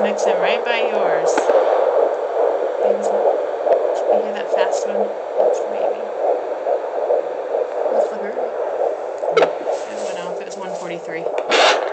mixing right by yours. Baby's not. Should we hear that fast one? That's the baby. What's the hurry? I don't know if it was 1:43.